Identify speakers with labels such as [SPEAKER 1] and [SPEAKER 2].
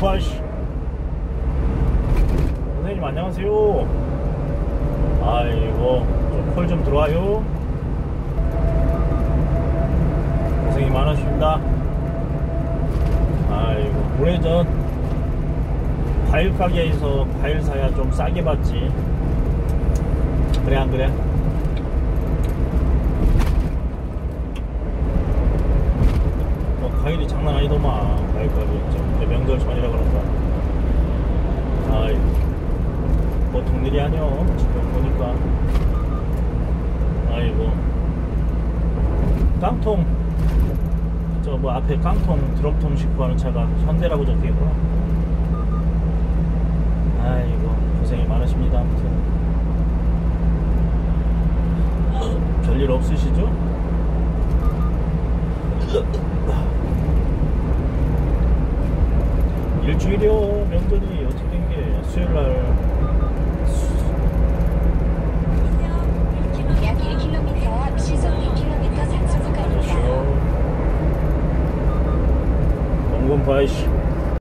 [SPEAKER 1] 공파씨 선생님 안녕하세요. 아이고 콜 좀 들어와요. 고생이 많으십니다. 아이고 오래전 과일 가게에서 과일 사야 좀 싸게 받지. 그래 안 그래? 과일이 장난 아니더만. 과일 가게 이제 명절 전이라 그런가. 아이고 보통 일이 아니여 지금 보니까. 아이고 깡통 저 뭐 앞에 깡통 드롭통 싣고 가는 차가 현대라고 적혀있구나. 아이고 고생이 많으십니다. 아무튼 별일 없으시죠? 일주일이요. 명절이 어떻게 된게 수요일날
[SPEAKER 2] 약 1km 앞 시속 2km 단속 구간입니다.
[SPEAKER 1] 공군바이시